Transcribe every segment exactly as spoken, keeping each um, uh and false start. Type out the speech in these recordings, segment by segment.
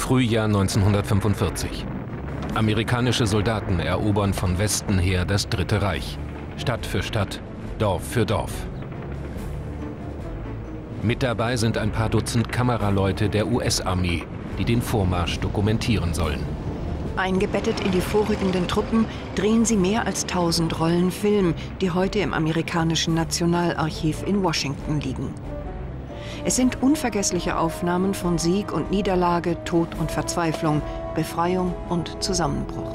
Frühjahr neunzehnhundertfünfundvierzig. Amerikanische Soldaten erobern von Westen her das Dritte Reich. Stadt für Stadt, Dorf für Dorf. Mit dabei sind ein paar Dutzend Kameraleute der U S-Armee, die den Vormarsch dokumentieren sollen. Eingebettet in die vorrückenden Truppen drehen sie mehr als tausend Rollen Film, die heute im amerikanischen Nationalarchiv in Washington liegen. Es sind unvergessliche Aufnahmen von Sieg und Niederlage, Tod und Verzweiflung, Befreiung und Zusammenbruch.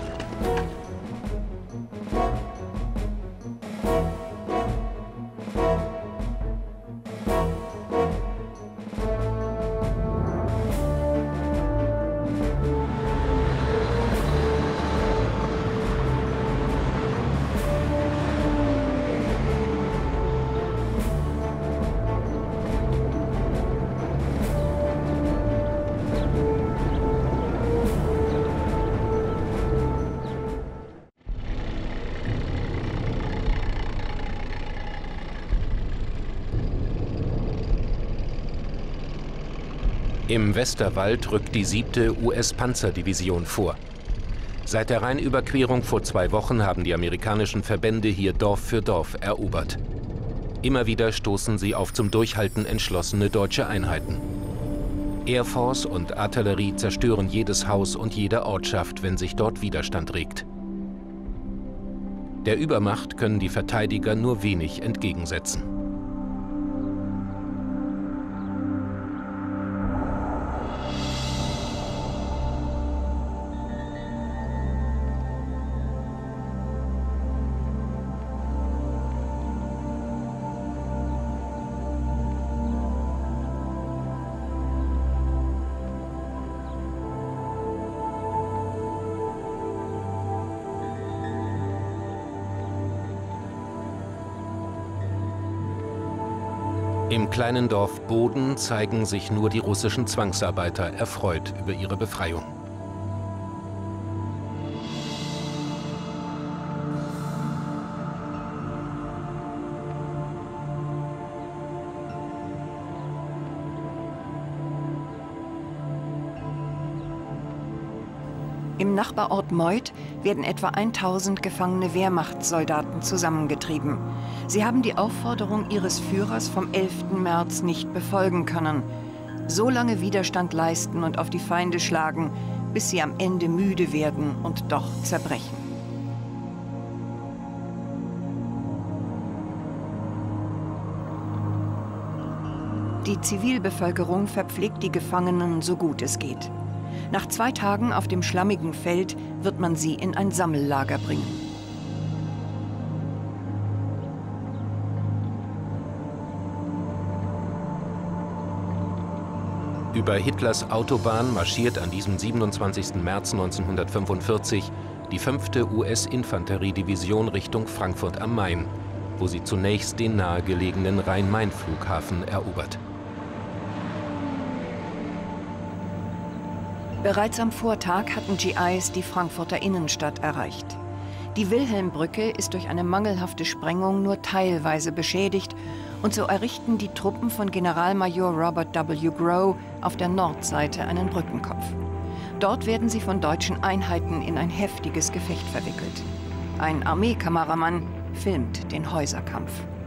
Im Westerwald rückt die siebte U S-Panzerdivision vor. Seit der Rheinüberquerung vor zwei Wochen haben die amerikanischen Verbände hier Dorf für Dorf erobert. Immer wieder stoßen sie auf zum Durchhalten entschlossene deutsche Einheiten. Air Force und Artillerie zerstören jedes Haus und jede Ortschaft, wenn sich dort Widerstand regt. Der Übermacht können die Verteidiger nur wenig entgegensetzen. Im kleinen Dorf Boden zeigen sich nur die russischen Zwangsarbeiter erfreut über ihre Befreiung. Im Nachbarort Meuth werden etwa tausend gefangene Wehrmachtssoldaten zusammengetrieben. Sie haben die Aufforderung ihres Führers vom elften März nicht befolgen können. So lange Widerstand leisten und auf die Feinde schlagen, bis sie am Ende müde werden und doch zerbrechen. Die Zivilbevölkerung verpflegt die Gefangenen so gut es geht. Nach zwei Tagen auf dem schlammigen Feld wird man sie in ein Sammellager bringen. Über Hitlers Autobahn marschiert an diesem siebenundzwanzigsten März neunzehnhundertfünfundvierzig die fünfte U S-Infanteriedivision Richtung Frankfurt am Main, wo sie zunächst den nahegelegenen Rhein-Main-Flughafen erobert. Bereits am Vortag hatten G Is die Frankfurter Innenstadt erreicht. Die Wilhelmbrücke ist durch eine mangelhafte Sprengung nur teilweise beschädigt und so errichten die Truppen von Generalmajor Robert W. Grow auf der Nordseite einen Brückenkopf. Dort werden sie von deutschen Einheiten in ein heftiges Gefecht verwickelt. Ein Armeekameramann filmt den Häuserkampf.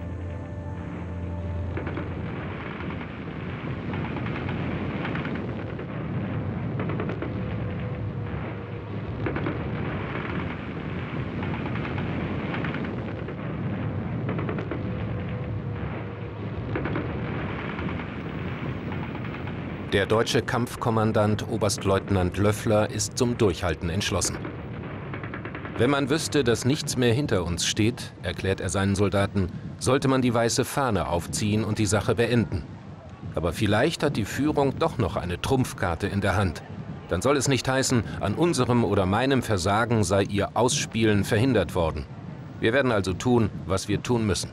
Der deutsche Kampfkommandant Oberstleutnant Löffler ist zum Durchhalten entschlossen. Wenn man wüsste, dass nichts mehr hinter uns steht, erklärt er seinen Soldaten, sollte man die weiße Fahne aufziehen und die Sache beenden. Aber vielleicht hat die Führung doch noch eine Trumpfkarte in der Hand. Dann soll es nicht heißen, an unserem oder meinem Versagen sei ihr Ausspielen verhindert worden. Wir werden also tun, was wir tun müssen.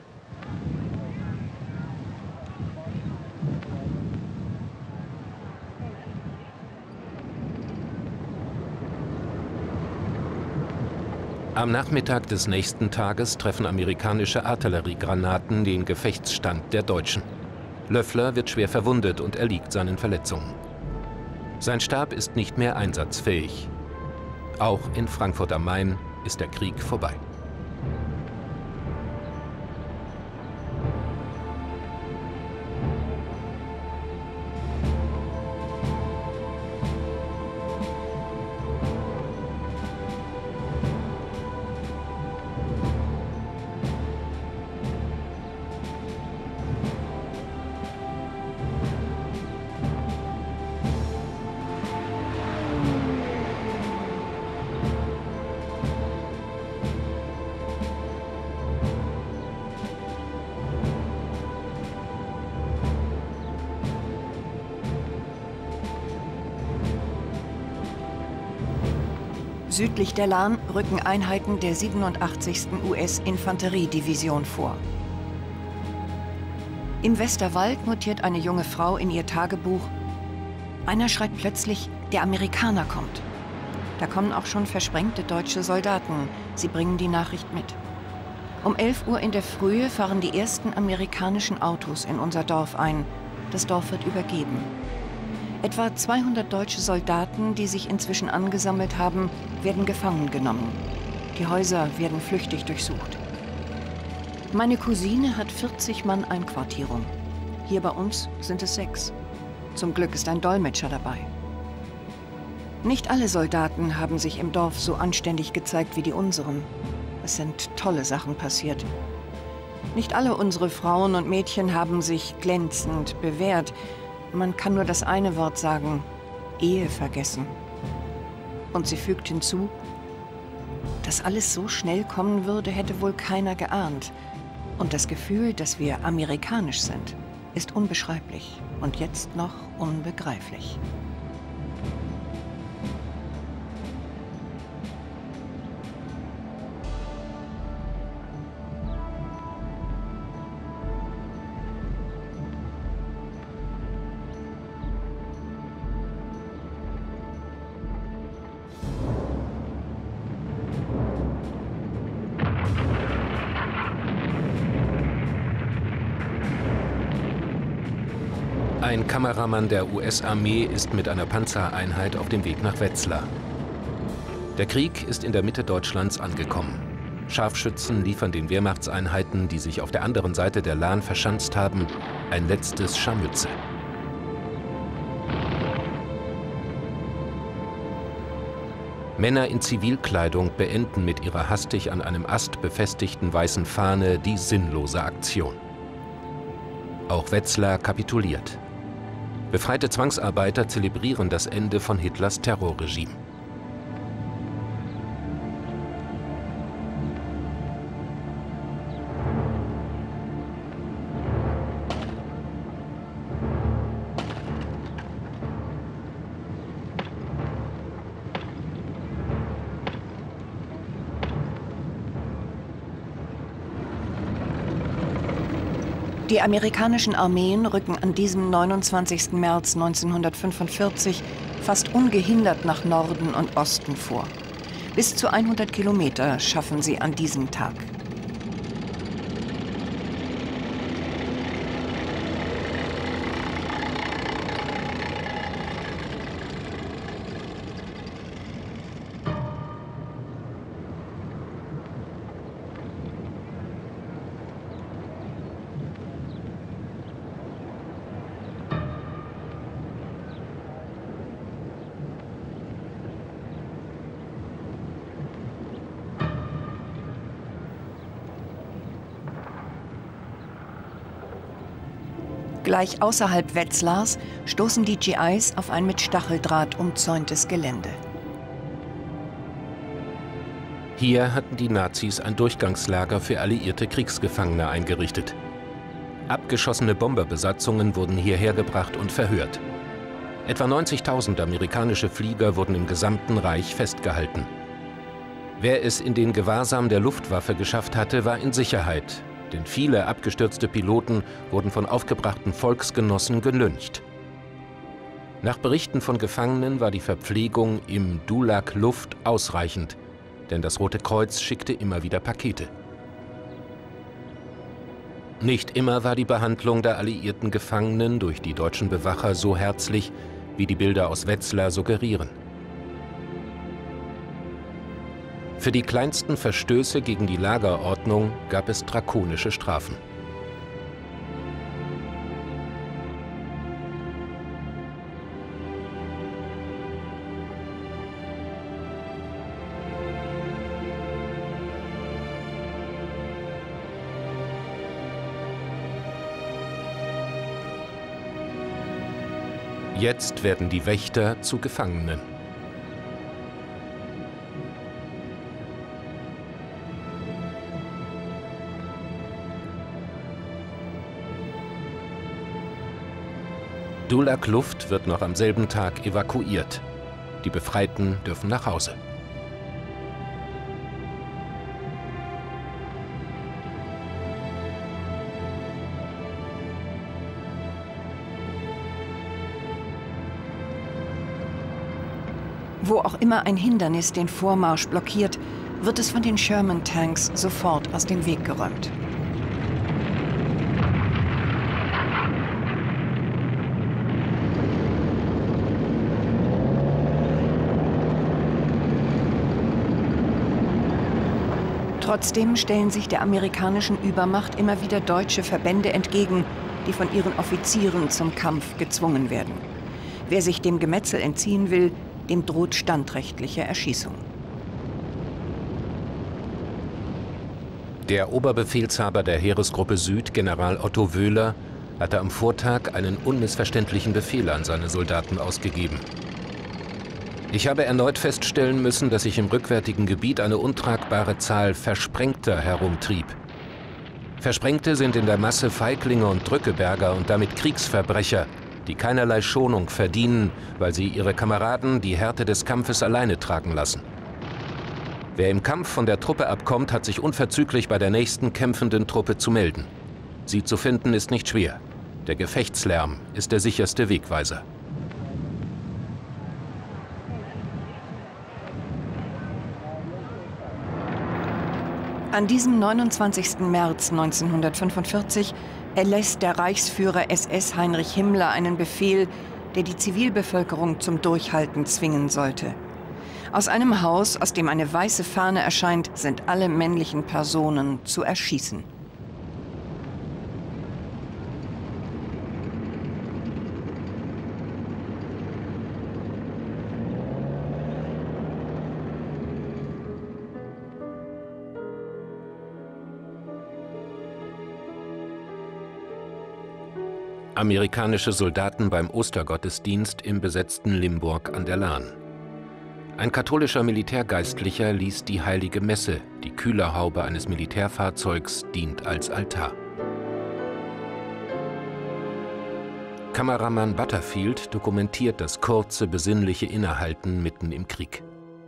Am Nachmittag des nächsten Tages treffen amerikanische Artilleriegranaten den Gefechtsstand der Deutschen. Löffler wird schwer verwundet und erliegt seinen Verletzungen. Sein Stab ist nicht mehr einsatzfähig. Auch in Frankfurt am Main ist der Krieg vorbei. Südlich der Lahn rücken Einheiten der siebenundachtzigsten U S-Infanteriedivision vor. Im Westerwald notiert eine junge Frau in ihr Tagebuch: Einer schreit plötzlich, der Amerikaner kommt. Da kommen auch schon versprengte deutsche Soldaten. Sie bringen die Nachricht mit. Um elf Uhr in der Frühe fahren die ersten amerikanischen Autos in unser Dorf ein. Das Dorf wird übergeben. Etwa zweihundert deutsche Soldaten, die sich inzwischen angesammelt haben, werden gefangen genommen. Die Häuser werden flüchtig durchsucht. Meine Cousine hat vierzig Mann Einquartierung. Hier bei uns sind es sechs. Zum Glück ist ein Dolmetscher dabei. Nicht alle Soldaten haben sich im Dorf so anständig gezeigt wie die unseren. Es sind tolle Sachen passiert. Nicht alle unsere Frauen und Mädchen haben sich glänzend bewährt. Man kann nur das eine Wort sagen: Ehe vergessen. Und sie fügt hinzu: Dass alles so schnell kommen würde, hätte wohl keiner geahnt. Und das Gefühl, dass wir amerikanisch sind, ist unbeschreiblich und jetzt noch unbegreiflich. Ein Kameramann der U S-Armee ist mit einer Panzereinheit auf dem Weg nach Wetzlar. Der Krieg ist in der Mitte Deutschlands angekommen. Scharfschützen liefern den Wehrmachtseinheiten, die sich auf der anderen Seite der Lahn verschanzt haben, ein letztes Scharmützel. Männer in Zivilkleidung beenden mit ihrer hastig an einem Ast befestigten weißen Fahne die sinnlose Aktion. Auch Wetzlar kapituliert. Befreite Zwangsarbeiter zelebrieren das Ende von Hitlers Terrorregime. Die amerikanischen Armeen rücken an diesem neunundzwanzigsten März neunzehnhundertfünfundvierzig fast ungehindert nach Norden und Osten vor. Bis zu hundert Kilometer schaffen sie an diesem Tag. Gleich außerhalb Wetzlars stoßen die G Is auf ein mit Stacheldraht umzäuntes Gelände. Hier hatten die Nazis ein Durchgangslager für alliierte Kriegsgefangene eingerichtet. Abgeschossene Bomberbesatzungen wurden hierher gebracht und verhört. Etwa neunzigtausend amerikanische Flieger wurden im gesamten Reich festgehalten. Wer es in den Gewahrsam der Luftwaffe geschafft hatte, war in Sicherheit, denn viele abgestürzte Piloten wurden von aufgebrachten Volksgenossen gelyncht. Nach Berichten von Gefangenen war die Verpflegung im Dulag Luft ausreichend, denn das Rote Kreuz schickte immer wieder Pakete. Nicht immer war die Behandlung der alliierten Gefangenen durch die deutschen Bewacher so herzlich, wie die Bilder aus Wetzlar suggerieren. Für die kleinsten Verstöße gegen die Lagerordnung gab es drakonische Strafen. Jetzt werden die Wächter zu Gefangenen. Dula Kluft wird noch am selben Tag evakuiert. Die Befreiten dürfen nach Hause. Wo auch immer ein Hindernis den Vormarsch blockiert, wird es von den Sherman-Tanks sofort aus dem Weg geräumt. Trotzdem stellen sich der amerikanischen Übermacht immer wieder deutsche Verbände entgegen, die von ihren Offizieren zum Kampf gezwungen werden. Wer sich dem Gemetzel entziehen will, dem droht standrechtliche Erschießung. Der Oberbefehlshaber der Heeresgruppe Süd, General Otto Wöhler, hatte am Vortag einen unmissverständlichen Befehl an seine Soldaten ausgegeben. Ich habe erneut feststellen müssen, dass sich im rückwärtigen Gebiet eine untragbare Zahl Versprengter herumtrieb. Versprengte sind in der Masse Feiglinge und Drückeberger und damit Kriegsverbrecher, die keinerlei Schonung verdienen, weil sie ihre Kameraden die Härte des Kampfes alleine tragen lassen. Wer im Kampf von der Truppe abkommt, hat sich unverzüglich bei der nächsten kämpfenden Truppe zu melden. Sie zu finden ist nicht schwer. Der Gefechtslärm ist der sicherste Wegweiser. An diesem neunundzwanzigsten März neunzehnhundertfünfundvierzig erlässt der Reichsführer S S Heinrich Himmler einen Befehl, der die Zivilbevölkerung zum Durchhalten zwingen sollte. Aus einem Haus, aus dem eine weiße Fahne erscheint, sind alle männlichen Personen zu erschießen. Amerikanische Soldaten beim Ostergottesdienst im besetzten Limburg an der Lahn. Ein katholischer Militärgeistlicher liest die heilige Messe, die Kühlerhaube eines Militärfahrzeugs dient als Altar. Kameramann Butterfield dokumentiert das kurze, besinnliche Innehalten mitten im Krieg.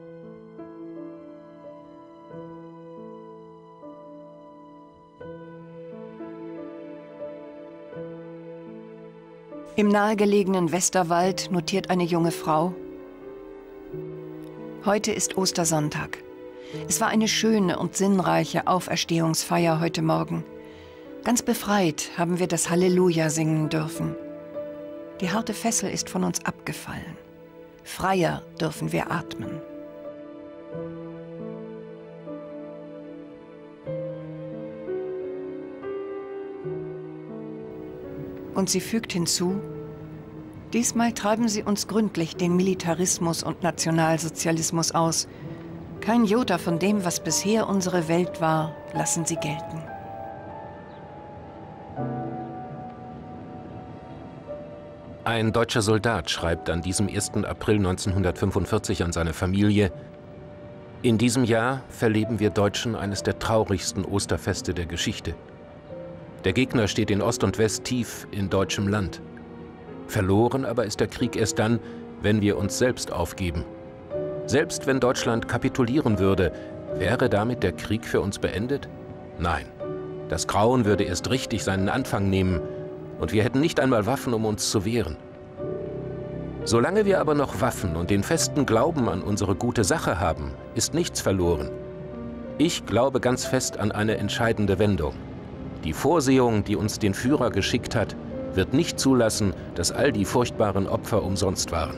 Im nahegelegenen Westerwald notiert eine junge Frau: Heute ist Ostersonntag. Es war eine schöne und sinnreiche Auferstehungsfeier heute Morgen. Ganz befreit haben wir das Halleluja singen dürfen. Die harte Fessel ist von uns abgefallen. Freier dürfen wir atmen. Und sie fügt hinzu: Diesmal treiben sie uns gründlich den Militarismus und Nationalsozialismus aus. Kein Jota von dem, was bisher unsere Welt war, lassen sie gelten. Ein deutscher Soldat schreibt an diesem ersten April neunzehnhundertfünfundvierzig an seine Familie: In diesem Jahr verleben wir Deutschen eines der traurigsten Osterfeste der Geschichte. Der Gegner steht in Ost und West tief in deutschem Land. Verloren aber ist der Krieg erst dann, wenn wir uns selbst aufgeben. Selbst wenn Deutschland kapitulieren würde, wäre damit der Krieg für uns beendet? Nein. Das Grauen würde erst richtig seinen Anfang nehmen und wir hätten nicht einmal Waffen, um uns zu wehren. Solange wir aber noch Waffen und den festen Glauben an unsere gute Sache haben, ist nichts verloren. Ich glaube ganz fest an eine entscheidende Wendung. Die Vorsehung, die uns den Führer geschickt hat, wird nicht zulassen, dass all die furchtbaren Opfer umsonst waren.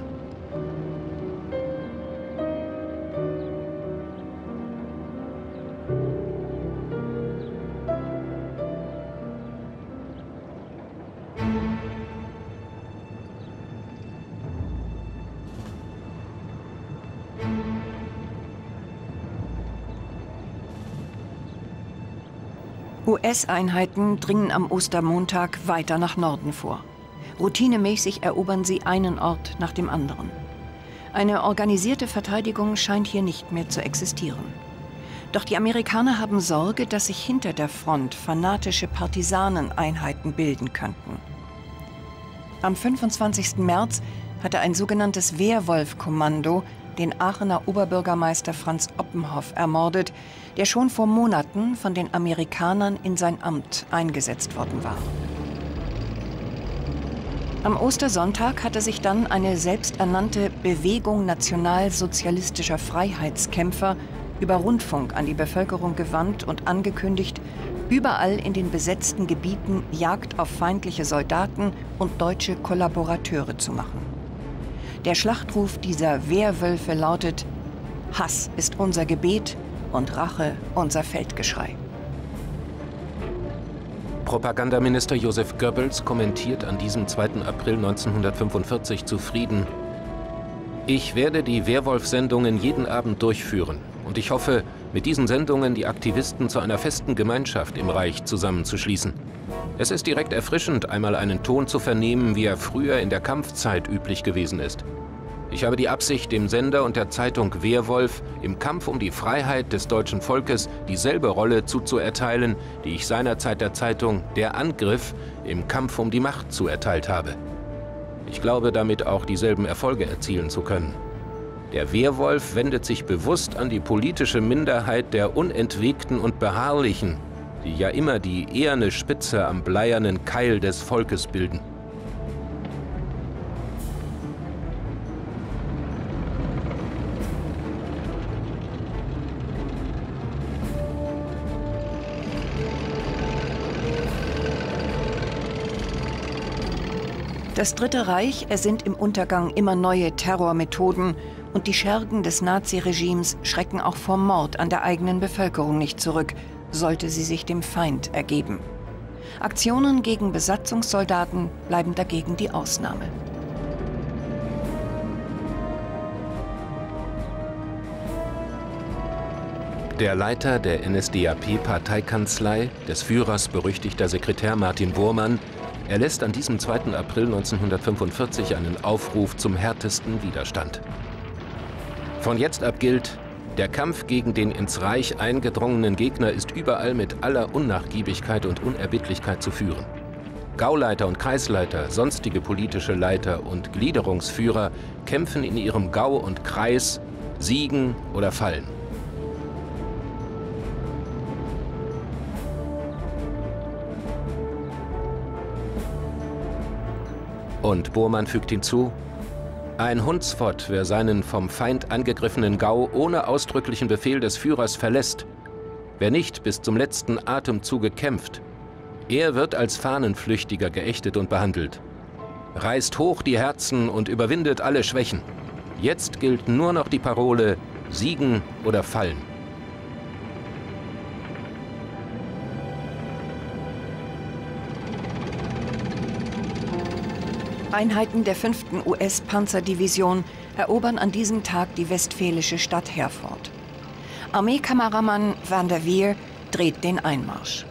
U S-Einheiten dringen am Ostermontag weiter nach Norden vor. Routinemäßig erobern sie einen Ort nach dem anderen. Eine organisierte Verteidigung scheint hier nicht mehr zu existieren. Doch die Amerikaner haben Sorge, dass sich hinter der Front fanatische Partisaneneinheiten bilden könnten. Am fünfundzwanzigsten März hatte ein sogenanntes Wehrwolf-Kommando den Aachener Oberbürgermeister Franz Oppenhoff ermordet, der schon vor Monaten von den Amerikanern in sein Amt eingesetzt worden war. Am Ostersonntag hatte sich dann eine selbsternannte Bewegung nationalsozialistischer Freiheitskämpfer über Rundfunk an die Bevölkerung gewandt und angekündigt, überall in den besetzten Gebieten Jagd auf feindliche Soldaten und deutsche Kollaborateure zu machen. Der Schlachtruf dieser Wehrwölfe lautet: Hass ist unser Gebet und Rache unser Feldgeschrei. Propagandaminister Joseph Goebbels kommentiert an diesem zweiten April neunzehnhundertfünfundvierzig zufrieden: Ich werde die Wehrwolf-Sendungen jeden Abend durchführen und ich hoffe, mit diesen Sendungen die Aktivisten zu einer festen Gemeinschaft im Reich zusammenzuschließen. Es ist direkt erfrischend, einmal einen Ton zu vernehmen, wie er früher in der Kampfzeit üblich gewesen ist. Ich habe die Absicht, dem Sender und der Zeitung Wehrwolf im Kampf um die Freiheit des deutschen Volkes dieselbe Rolle zuzuerteilen, die ich seinerzeit der Zeitung Der Angriff im Kampf um die Macht zuerteilt habe. Ich glaube, damit auch dieselben Erfolge erzielen zu können. Der Wehrwolf wendet sich bewusst an die politische Minderheit der Unentwegten und Beharrlichen, die ja immer die eherne Spitze am bleiernen Keil des Volkes bilden. Das Dritte Reich ersinnt im Untergang immer neue Terrormethoden und die Schergen des Naziregimes schrecken auch vor Mord an der eigenen Bevölkerung nicht zurück, sollte sie sich dem Feind ergeben. Aktionen gegen Besatzungssoldaten bleiben dagegen die Ausnahme. Der Leiter der N S D A P-Parteikanzlei, des Führers berüchtigter Sekretär Martin Bormann, erlässt an diesem zweiten April neunzehnhundertfünfundvierzig einen Aufruf zum härtesten Widerstand. Von jetzt ab gilt: Der Kampf gegen den ins Reich eingedrungenen Gegner ist überall mit aller Unnachgiebigkeit und Unerbittlichkeit zu führen. Gauleiter und Kreisleiter, sonstige politische Leiter und Gliederungsführer kämpfen in ihrem Gau und Kreis, siegen oder fallen. Und Bormann fügt hinzu: Ein Hundsfott, wer seinen vom Feind angegriffenen Gau ohne ausdrücklichen Befehl des Führers verlässt, wer nicht bis zum letzten Atemzuge kämpft, er wird als Fahnenflüchtiger geächtet und behandelt. Reißt hoch die Herzen und überwindet alle Schwächen. Jetzt gilt nur noch die Parole: Siegen oder fallen. Einheiten der fünften U S-Panzerdivision erobern an diesem Tag die westfälische Stadt Herford. Armeekameramann Van der Veer dreht den Einmarsch.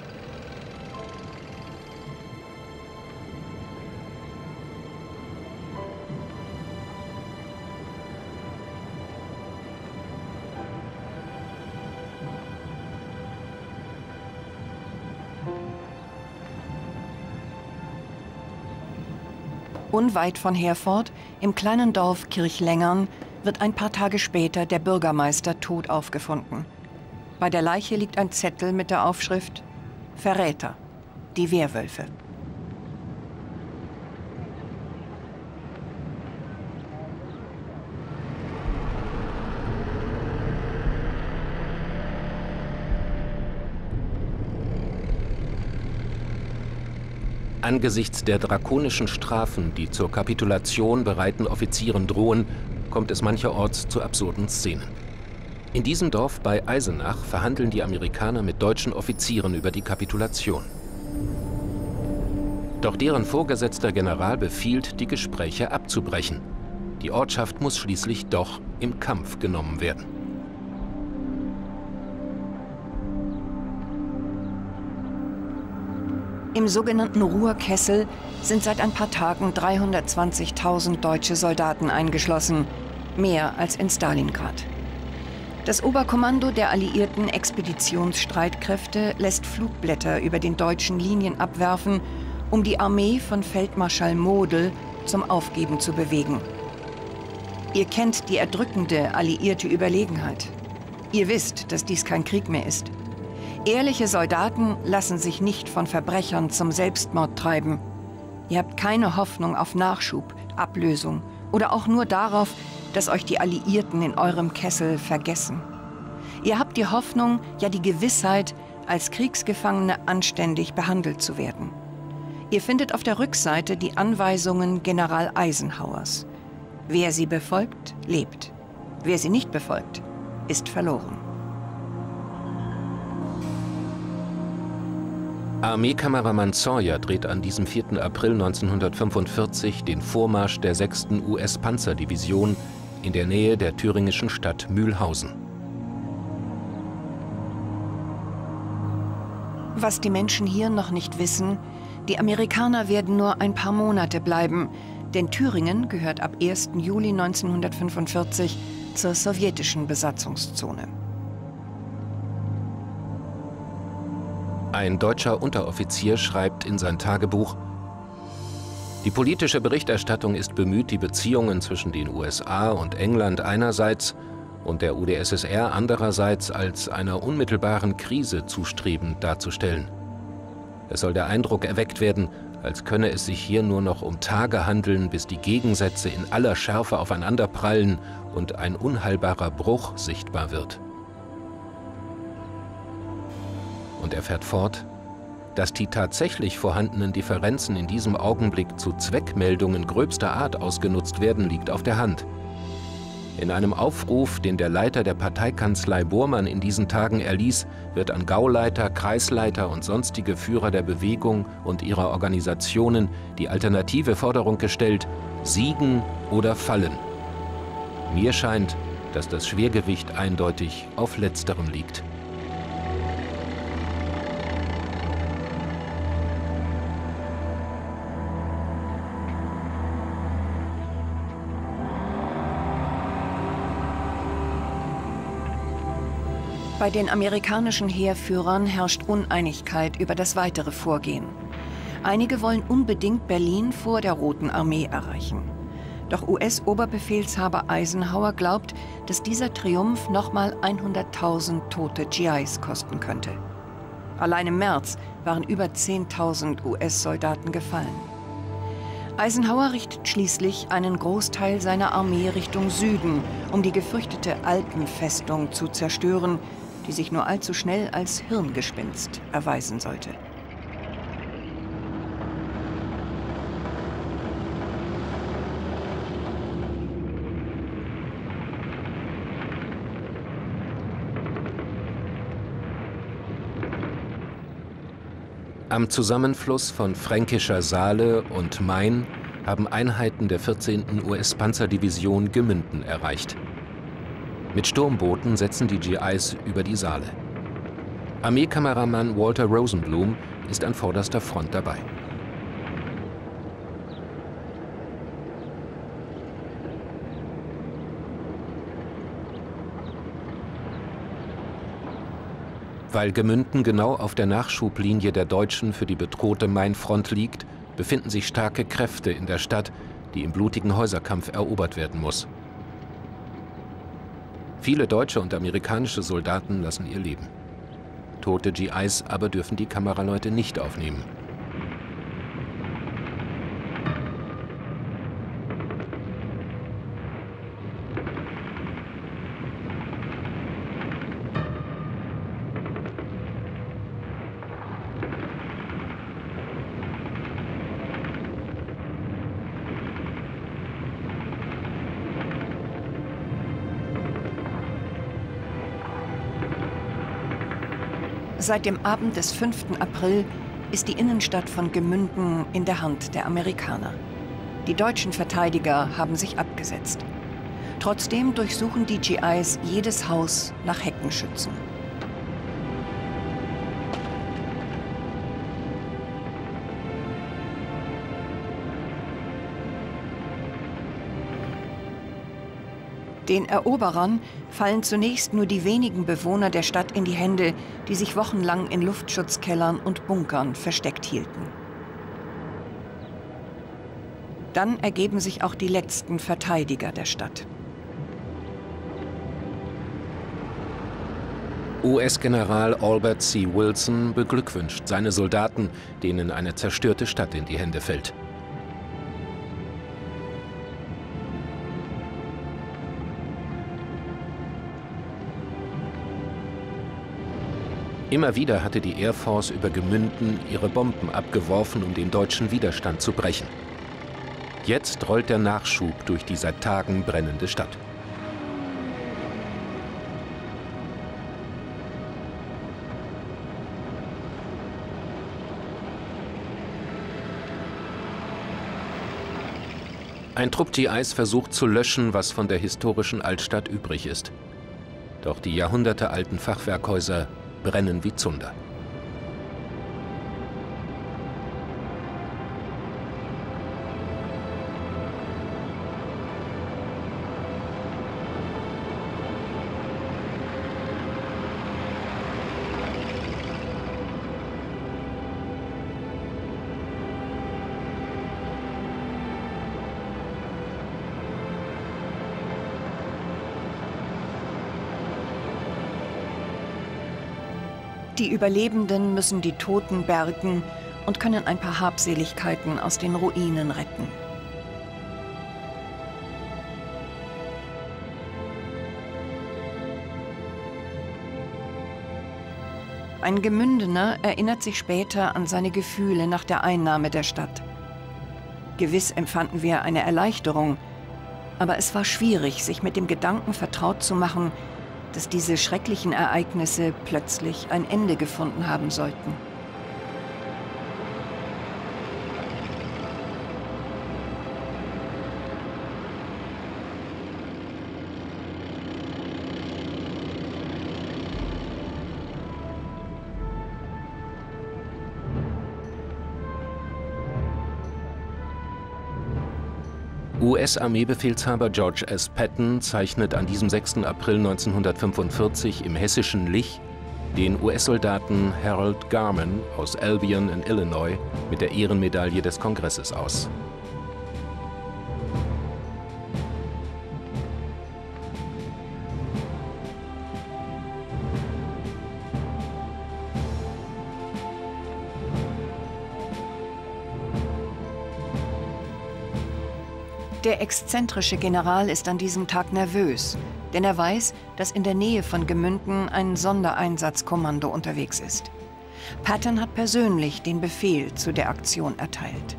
Unweit von Herford, im kleinen Dorf Kirchlengern, wird ein paar Tage später der Bürgermeister tot aufgefunden. Bei der Leiche liegt ein Zettel mit der Aufschrift: Verräter, die Wehrwölfe. Angesichts der drakonischen Strafen, die zur Kapitulation bereiten Offizieren drohen, kommt es mancherorts zu absurden Szenen. In diesem Dorf bei Eisenach verhandeln die Amerikaner mit deutschen Offizieren über die Kapitulation. Doch deren vorgesetzter General befiehlt, die Gespräche abzubrechen. Die Ortschaft muss schließlich doch im Kampf genommen werden. Im sogenannten Ruhrkessel sind seit ein paar Tagen dreihundertzwanzigtausend deutsche Soldaten eingeschlossen, mehr als in Stalingrad. Das Oberkommando der alliierten Expeditionsstreitkräfte lässt Flugblätter über den deutschen Linien abwerfen, um die Armee von Feldmarschall Model zum Aufgeben zu bewegen. Ihr kennt die erdrückende alliierte Überlegenheit. Ihr wisst, dass dies kein Krieg mehr ist. Ehrliche Soldaten lassen sich nicht von Verbrechern zum Selbstmord treiben. Ihr habt keine Hoffnung auf Nachschub, Ablösung oder auch nur darauf, dass euch die Alliierten in eurem Kessel vergessen. Ihr habt die Hoffnung, ja die Gewissheit, als Kriegsgefangene anständig behandelt zu werden. Ihr findet auf der Rückseite die Anweisungen General Eisenhowers. Wer sie befolgt, lebt. Wer sie nicht befolgt, ist verloren. Armeekameramann Sawyer dreht an diesem vierten April neunzehnhundertfünfundvierzig den Vormarsch der sechsten U S-Panzerdivision in der Nähe der thüringischen Stadt Mühlhausen. Was die Menschen hier noch nicht wissen, die Amerikaner werden nur ein paar Monate bleiben, denn Thüringen gehört ab ersten Juli neunzehnhundertfünfundvierzig zur sowjetischen Besatzungszone. Ein deutscher Unteroffizier schreibt in sein Tagebuch: Die politische Berichterstattung ist bemüht, die Beziehungen zwischen den U S A und England einerseits und der U d S S R andererseits als einer unmittelbaren Krise zustrebend darzustellen. Es soll der Eindruck erweckt werden, als könne es sich hier nur noch um Tage handeln, bis die Gegensätze in aller Schärfe aufeinanderprallen und ein unheilbarer Bruch sichtbar wird. Und er fährt fort: Dass die tatsächlich vorhandenen Differenzen in diesem Augenblick zu Zweckmeldungen gröbster Art ausgenutzt werden, liegt auf der Hand. In einem Aufruf, den der Leiter der Parteikanzlei Bormann in diesen Tagen erließ, wird an Gauleiter, Kreisleiter und sonstige Führer der Bewegung und ihrer Organisationen die alternative Forderung gestellt: Siegen oder fallen. Mir scheint, dass das Schwergewicht eindeutig auf Letzterem liegt. Bei den amerikanischen Heerführern herrscht Uneinigkeit über das weitere Vorgehen. Einige wollen unbedingt Berlin vor der Roten Armee erreichen. Doch U S-Oberbefehlshaber Eisenhower glaubt, dass dieser Triumph nochmal hunderttausend tote G Is kosten könnte. Allein im März waren über zehntausend U S-Soldaten gefallen. Eisenhower richtet schließlich einen Großteil seiner Armee Richtung Süden, um die gefürchtete Alpenfestung zu zerstören, die sich nur allzu schnell als Hirngespinst erweisen sollte. Am Zusammenfluss von Fränkischer Saale und Main haben Einheiten der vierzehnten U S-Panzerdivision Gemünden erreicht. Mit Sturmbooten setzen die G Is über die Saale. Armeekameramann Walter Rosenblum ist an vorderster Front dabei. Weil Gemünden genau auf der Nachschublinie der Deutschen für die bedrohte Mainfront liegt, befinden sich starke Kräfte in der Stadt, die im blutigen Häuserkampf erobert werden muss. Viele deutsche und amerikanische Soldaten lassen ihr Leben. Tote G Is aber dürfen die Kameraleute nicht aufnehmen. Seit dem Abend des fünften April ist die Innenstadt von Gemünden in der Hand der Amerikaner. Die deutschen Verteidiger haben sich abgesetzt. Trotzdem durchsuchen die G Is jedes Haus nach Heckenschützen. Den Eroberern fallen zunächst nur die wenigen Bewohner der Stadt in die Hände, die sich wochenlang in Luftschutzkellern und Bunkern versteckt hielten. Dann ergeben sich auch die letzten Verteidiger der Stadt. U S-General Albert C. Wilson beglückwünscht seine Soldaten, denen eine zerstörte Stadt in die Hände fällt. Immer wieder hatte die Air Force über Gemünden ihre Bomben abgeworfen, um den deutschen Widerstand zu brechen. Jetzt rollt der Nachschub durch die seit Tagen brennende Stadt. Ein Trupp G Is versucht zu löschen, was von der historischen Altstadt übrig ist. Doch die jahrhundertealten Fachwerkhäuser brennen wie Zunder. Die Überlebenden müssen die Toten bergen und können ein paar Habseligkeiten aus den Ruinen retten. Ein Gemündener erinnert sich später an seine Gefühle nach der Einnahme der Stadt. Gewiss empfanden wir eine Erleichterung, aber es war schwierig, sich mit dem Gedanken vertraut zu machen, dass diese schrecklichen Ereignisse plötzlich ein Ende gefunden haben sollten. U S-Armeebefehlshaber George S. Patton zeichnet an diesem sechsten April neunzehnhundertfünfundvierzig im hessischen Lich den U S-Soldaten Harold Garman aus Albion in Illinois mit der Ehrenmedaille des Kongresses aus. Der exzentrische General ist an diesem Tag nervös, denn er weiß, dass in der Nähe von Gemünden ein Sondereinsatzkommando unterwegs ist. Patton hat persönlich den Befehl zu der Aktion erteilt.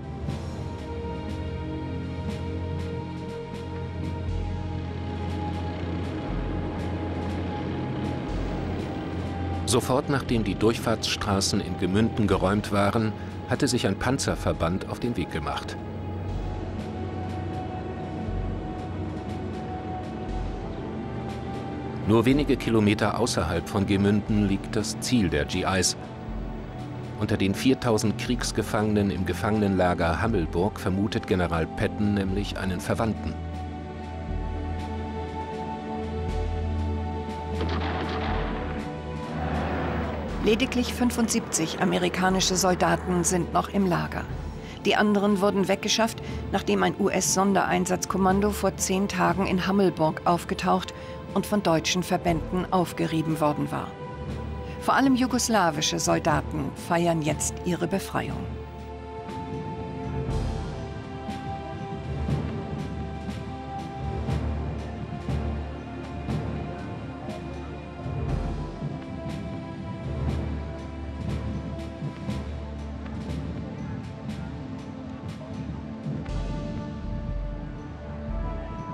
Sofort nachdem die Durchfahrtsstraßen in Gemünden geräumt waren, hatte sich ein Panzerverband auf den Weg gemacht. Nur wenige Kilometer außerhalb von Gemünden liegt das Ziel der G Is. Unter den viertausend Kriegsgefangenen im Gefangenenlager Hammelburg vermutet General Patton nämlich einen Verwandten. Lediglich fünfundsiebzig amerikanische Soldaten sind noch im Lager. Die anderen wurden weggeschafft, nachdem ein U S-Sondereinsatzkommando vor zehn Tagen in Hammelburg aufgetaucht und von deutschen Verbänden aufgerieben worden war. Vor allem jugoslawische Soldaten feiern jetzt ihre Befreiung.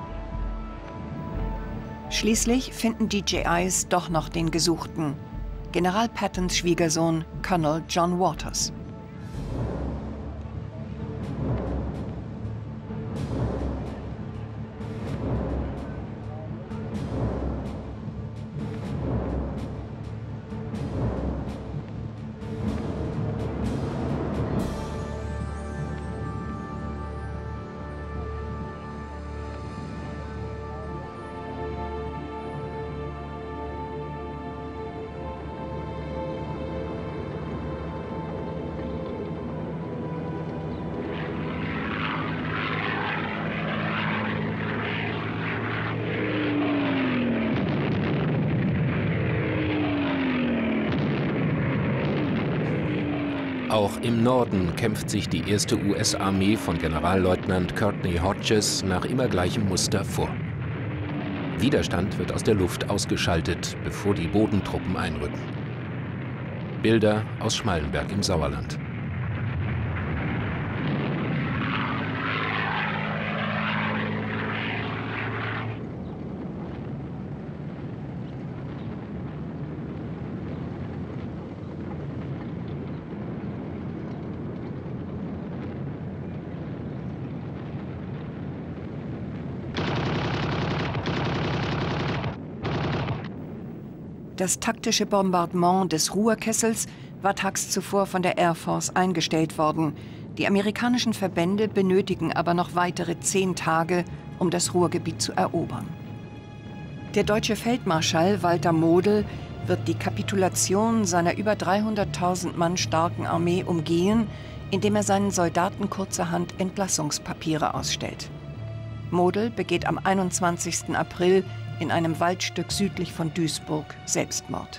Schließlich finden die G Is doch noch den Gesuchten, General Pattons Schwiegersohn Colonel John Waters. Auch im Norden kämpft sich die erste U S-Armee von Generalleutnant Courtney Hodges nach immer gleichem Muster vor. Widerstand wird aus der Luft ausgeschaltet, bevor die Bodentruppen einrücken. Bilder aus Schmallenberg im Sauerland. Das taktische Bombardement des Ruhrkessels war tags zuvor von der Air Force eingestellt worden. Die amerikanischen Verbände benötigen aber noch weitere zehn Tage, um das Ruhrgebiet zu erobern. Der deutsche Feldmarschall Walter Model wird die Kapitulation seiner über dreihunderttausend Mann starken Armee umgehen, indem er seinen Soldaten kurzerhand Entlassungspapiere ausstellt. Model begeht am einundzwanzigsten April in einem Waldstück südlich von Duisburg Selbstmord.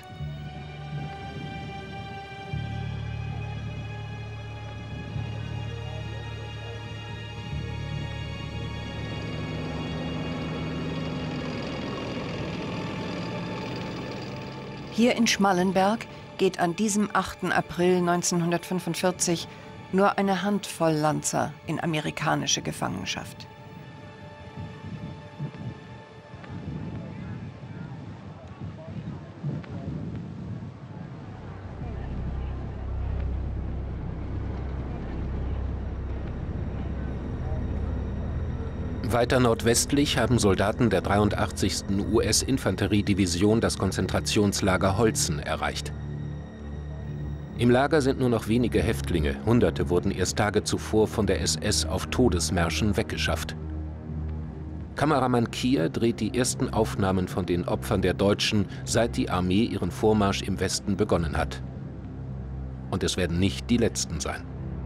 Hier in Schmallenberg geht an diesem achten April neunzehnhundertfünfundvierzig nur eine Handvoll Lanzer in amerikanische Gefangenschaft. Weiter nordwestlich haben Soldaten der dreiundachtzigsten U S-Infanteriedivision das Konzentrationslager Holzen erreicht. Im Lager sind nur noch wenige Häftlinge, Hunderte wurden erst Tage zuvor von der S S auf Todesmärschen weggeschafft. Kameramann Kier dreht die ersten Aufnahmen von den Opfern der Deutschen, seit die Armee ihren Vormarsch im Westen begonnen hat. Und es werden nicht die letzten sein.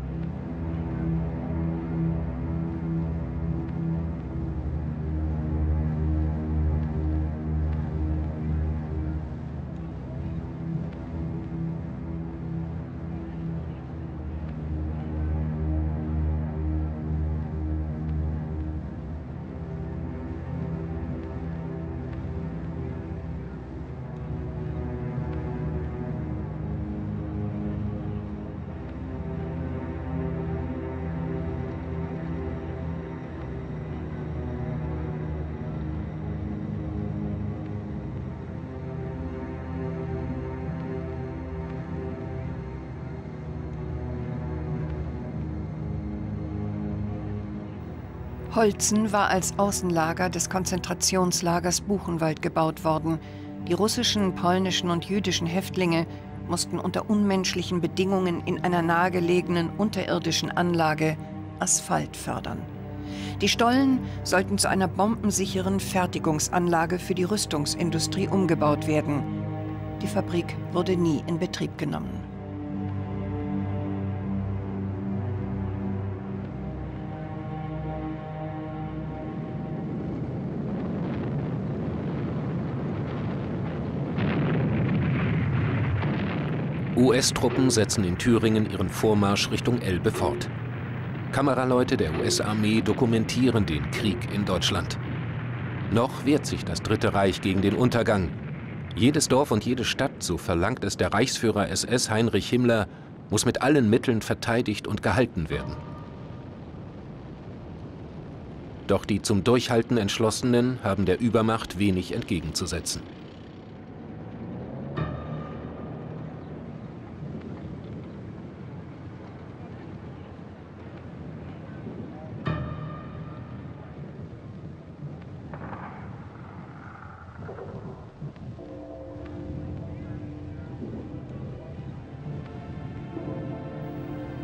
Holzen war als Außenlager des Konzentrationslagers Buchenwald gebaut worden. Die russischen, polnischen und jüdischen Häftlinge mussten unter unmenschlichen Bedingungen in einer nahegelegenen unterirdischen Anlage Asphalt fördern. Die Stollen sollten zu einer bombensicheren Fertigungsanlage für die Rüstungsindustrie umgebaut werden. Die Fabrik wurde nie in Betrieb genommen. U S-Truppen setzen in Thüringen ihren Vormarsch Richtung Elbe fort. Kameraleute der U S-Armee dokumentieren den Krieg in Deutschland. Noch wehrt sich das Dritte Reich gegen den Untergang. Jedes Dorf und jede Stadt, so verlangt es der Reichsführer S S Heinrich Himmler, muss mit allen Mitteln verteidigt und gehalten werden. Doch die zum Durchhalten Entschlossenen haben der Übermacht wenig entgegenzusetzen.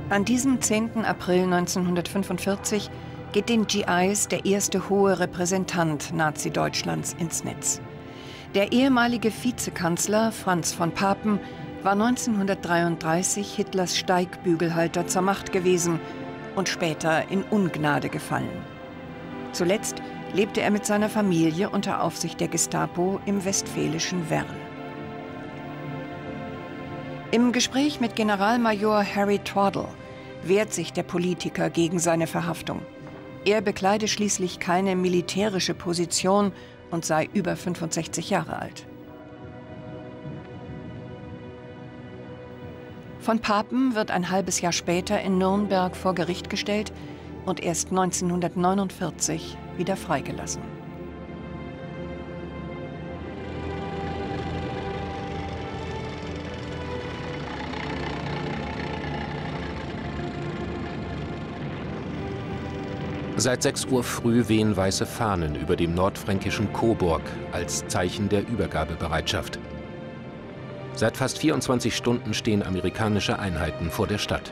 An diesem zehnten April neunzehnhundertfünfundvierzig geht den G Is der erste hohe Repräsentant Nazi-Deutschlands ins Netz. Der ehemalige Vizekanzler Franz von Papen war neunzehnhundertdreiunddreißig Hitlers Steigbügelhalter zur Macht gewesen und später in Ungnade gefallen. Zuletzt lebte er mit seiner Familie unter Aufsicht der Gestapo im westfälischen Werl. Im Gespräch mit Generalmajor Harry Twaddle wehrt sich der Politiker gegen seine Verhaftung. Er bekleide schließlich keine militärische Position und sei über fünfundsechzig Jahre alt. Von Papen wird ein halbes Jahr später in Nürnberg vor Gericht gestellt und erst neunzehnhundertneunundvierzig wieder freigelassen. Seit sechs Uhr früh wehen weiße Fahnen über dem nordfränkischen Coburg als Zeichen der Übergabebereitschaft. Seit fast vierundzwanzig Stunden stehen amerikanische Einheiten vor der Stadt.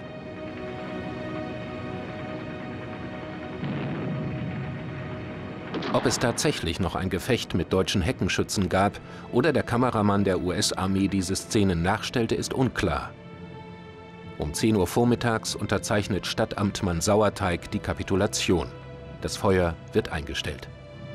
Ob es tatsächlich noch ein Gefecht mit deutschen Heckenschützen gab oder der Kameramann der U S-Armee diese Szenen nachstellte, ist unklar. Um zehn Uhr vormittags unterzeichnet Stadtamtmann Sauerteig die Kapitulation. Das Feuer wird eingestellt.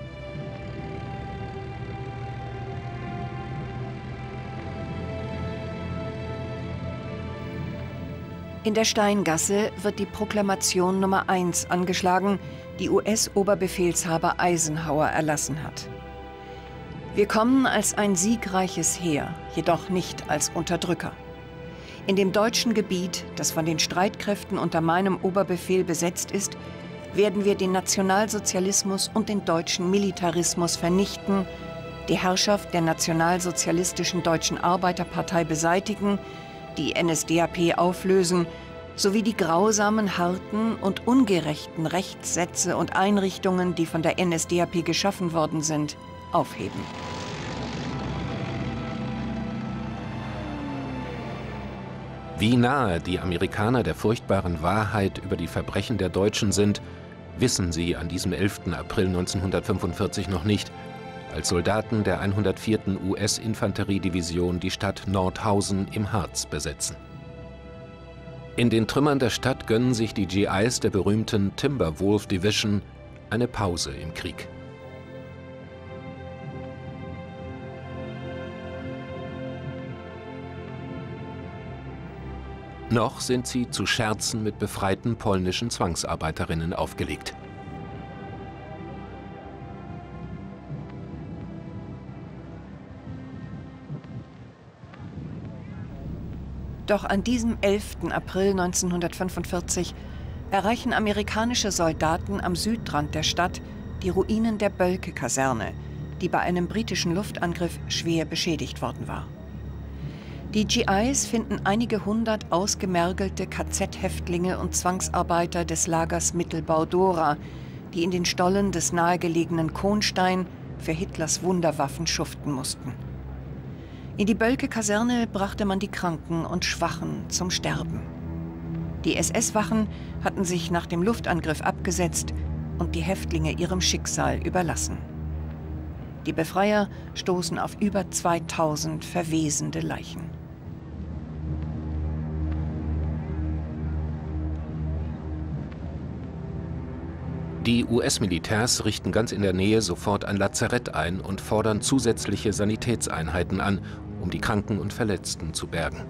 In der Steingasse wird die Proklamation Nummer eins angeschlagen, die U S-Oberbefehlshaber Eisenhower erlassen hat. Wir kommen als ein siegreiches Heer, jedoch nicht als Unterdrücker. In dem deutschen Gebiet, das von den Streitkräften unter meinem Oberbefehl besetzt ist, werden wir den Nationalsozialismus und den deutschen Militarismus vernichten, die Herrschaft der Nationalsozialistischen Deutschen Arbeiterpartei beseitigen, die N S D A P auflösen, sowie die grausamen, harten und ungerechten Rechtssätze und Einrichtungen, die von der N S D A P geschaffen worden sind, aufheben. Wie nahe die Amerikaner der furchtbaren Wahrheit über die Verbrechen der Deutschen sind, wissen sie an diesem elften April neunzehnhundertfünfundvierzig noch nicht, als Soldaten der hundertvierten U S-Infanteriedivision die Stadt Nordhausen im Harz besetzen. In den Trümmern der Stadt gönnen sich die G Is der berühmten Timberwolf Division eine Pause im Krieg. Noch sind sie zu Scherzen mit befreiten polnischen Zwangsarbeiterinnen aufgelegt. Doch an diesem elften April neunzehnhundertfünfundvierzig erreichen amerikanische Soldaten am Südrand der Stadt die Ruinen der Boelcke-Kaserne, die bei einem britischen Luftangriff schwer beschädigt worden war. Die G Is finden einige hundert ausgemergelte K Z-Häftlinge und Zwangsarbeiter des Lagers Mittelbau-Dora, die in den Stollen des nahegelegenen Kohnstein für Hitlers Wunderwaffen schuften mussten. In die Boelcke-Kaserne brachte man die Kranken und Schwachen zum Sterben. Die S S-Wachen hatten sich nach dem Luftangriff abgesetzt und die Häftlinge ihrem Schicksal überlassen. Die Befreier stoßen auf über zweitausend verwesende Leichen. Die U S-Militärs richten ganz in der Nähe sofort ein Lazarett ein und fordern zusätzliche Sanitätseinheiten an, um die Kranken und Verletzten zu bergen.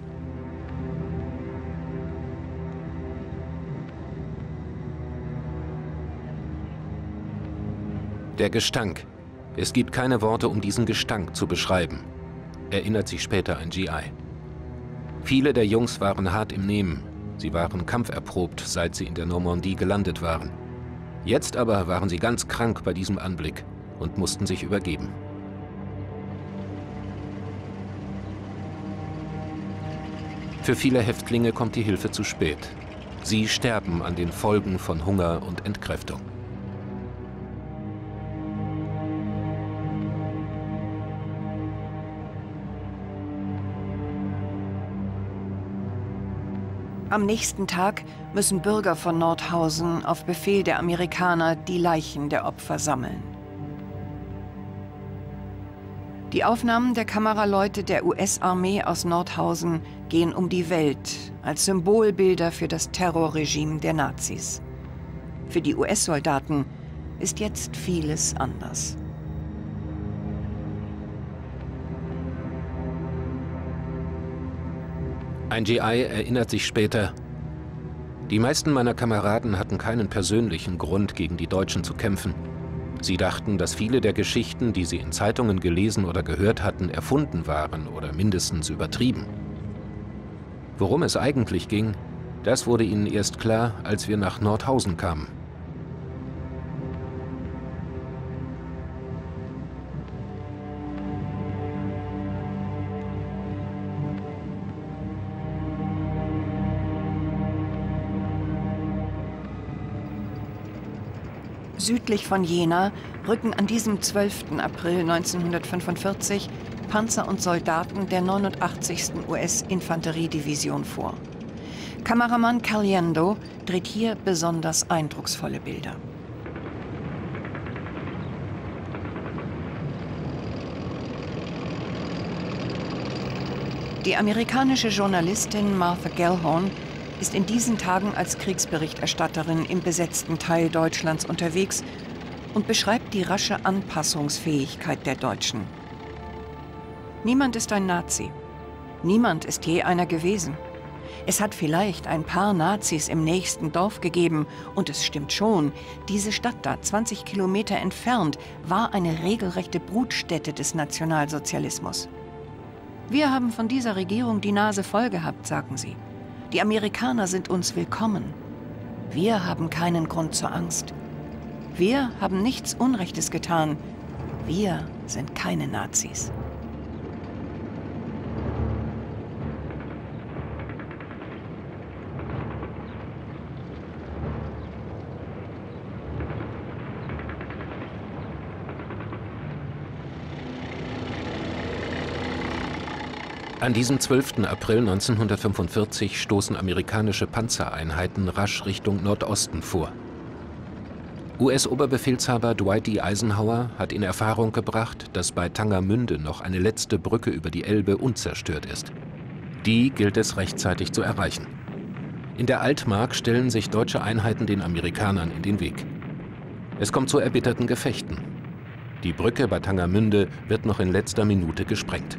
Der Gestank. Es gibt keine Worte, um diesen Gestank zu beschreiben, erinnert sich später ein G I. Viele der Jungs waren hart im Nehmen. Sie waren kampferprobt, seit sie in der Normandie gelandet waren. Jetzt aber waren sie ganz krank bei diesem Anblick und mussten sich übergeben. Für viele Häftlinge kommt die Hilfe zu spät. Sie sterben an den Folgen von Hunger und Entkräftung. Am nächsten Tag müssen Bürger von Nordhausen auf Befehl der Amerikaner die Leichen der Opfer sammeln. Die Aufnahmen der Kameraleute der U S-Armee aus Nordhausen gehen um die Welt als Symbolbilder für das Terrorregime der Nazis. Für die U S-Soldaten ist jetzt vieles anders. Ein G I erinnert sich später: Die meisten meiner Kameraden hatten keinen persönlichen Grund, gegen die Deutschen zu kämpfen. Sie dachten, dass viele der Geschichten, die sie in Zeitungen gelesen oder gehört hatten, erfunden waren oder mindestens übertrieben. Worum es eigentlich ging, das wurde ihnen erst klar, als wir nach Nordhausen kamen. Südlich von Jena rücken an diesem zwölften April neunzehnhundertfünfundvierzig Panzer und Soldaten der neunundachtzigsten U S-Infanteriedivision vor. Kameramann Caliendo dreht hier besonders eindrucksvolle Bilder. Die amerikanische Journalistin Martha Gellhorn ist in diesen Tagen als Kriegsberichterstatterin im besetzten Teil Deutschlands unterwegs und beschreibt die rasche Anpassungsfähigkeit der Deutschen. Niemand ist ein Nazi. Niemand ist je einer gewesen. Es hat vielleicht ein paar Nazis im nächsten Dorf gegeben. Und es stimmt schon, diese Stadt da, zwanzig Kilometer entfernt, war eine regelrechte Brutstätte des Nationalsozialismus. Wir haben von dieser Regierung die Nase voll gehabt, sagen sie. Die Amerikaner sind uns willkommen. Wir haben keinen Grund zur Angst. Wir haben nichts Unrechtes getan. Wir sind keine Nazis. An diesem zwölften April neunzehnhundertfünfundvierzig stoßen amerikanische Panzereinheiten rasch Richtung Nordosten vor. U S-Oberbefehlshaber Dwight D. Eisenhower hat in Erfahrung gebracht, dass bei Tangermünde noch eine letzte Brücke über die Elbe unzerstört ist. Die gilt es rechtzeitig zu erreichen. In der Altmark stellen sich deutsche Einheiten den Amerikanern in den Weg. Es kommt zu erbitterten Gefechten. Die Brücke bei Tangermünde wird noch in letzter Minute gesprengt.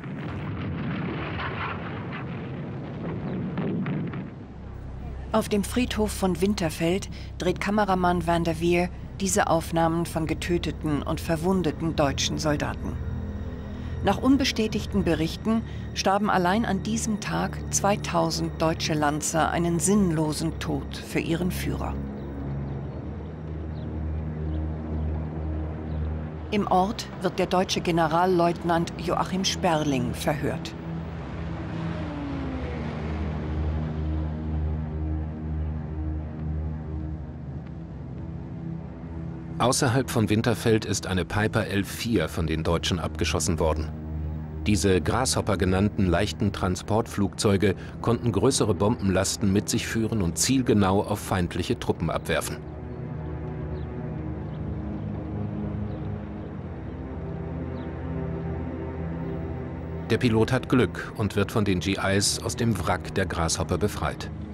Auf dem Friedhof von Winterfeld dreht Kameramann Van der Veer diese Aufnahmen von getöteten und verwundeten deutschen Soldaten. Nach unbestätigten Berichten starben allein an diesem Tag zweitausend deutsche Lanzer einen sinnlosen Tod für ihren Führer. Im Ort wird der deutsche Generalleutnant Joachim Sperling verhört. Außerhalb von Winterfeld ist eine Piper L vier von den Deutschen abgeschossen worden. Diese Grasshopper genannten leichten Transportflugzeuge konnten größere Bombenlasten mit sich führen und zielgenau auf feindliche Truppen abwerfen. Der Pilot hat Glück und wird von den G Is aus dem Wrack der Grasshopper befreit.